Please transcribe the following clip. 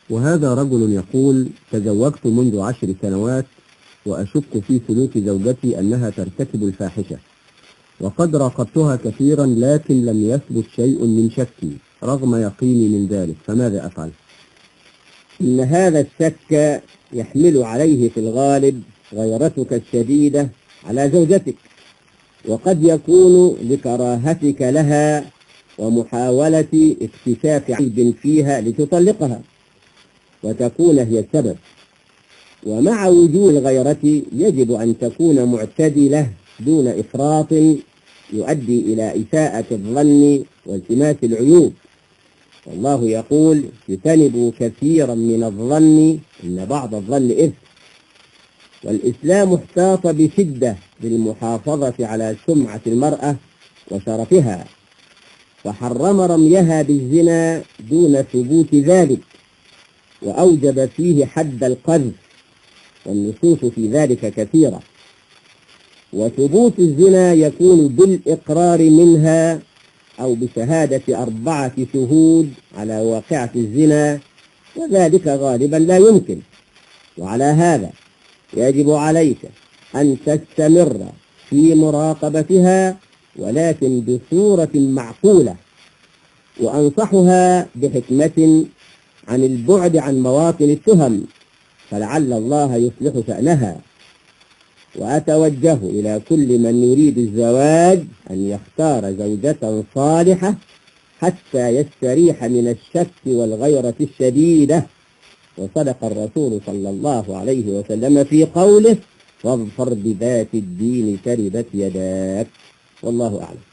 وهذا رجل يقول: تزوجت منذ 10 سنوات وأشك في سلوك زوجتي أنها ترتكب الفاحشة، وقد راقبتها كثيرا لكن لم يثبت شيء من شكي رغم يقيني من ذلك، فماذا أفعل؟ إن هذا الشك يحمل عليه في الغالب غيرتك الشديدة على زوجتك، وقد يكون لكراهتك لها ومحاولة اكتشاف عيب فيها لتطلقها وتكون هي السبب. ومع وجود الغيرة يجب أن تكون معتدلة دون إفراط يؤدي إلى إساءة الظن والتماس العيوب. والله يقول: اجتنبوا كثيرا من الظن إن بعض الظن إثم. والإسلام احتاط بشدة بالمحافظة على سمعة المرأة وشرفها، فحرم رميها بالزنا دون ثبوت ذلك، وأوجب فيه حد القذف، والنصوص في ذلك كثيرة. وثبوت الزنا يكون بالإقرار منها أو بشهادة 4 شهود على واقعة الزنا، وذلك غالبا لا يمكن. وعلى هذا يجب عليك أن تستمر في مراقبتها، ولكن بصورة معقولة، وأنصحها بحكمة عن البعد عن مواطن التهم، فلعل الله يصلح شأنها. وأتوجه إلى كل من يريد الزواج أن يختار زوجة صالحة حتى يستريح من الشك والغيرة الشديدة. وصدق الرسول صلى الله عليه وسلم في قوله: واظفر بذات الدين تربت يداك. والله أعلم.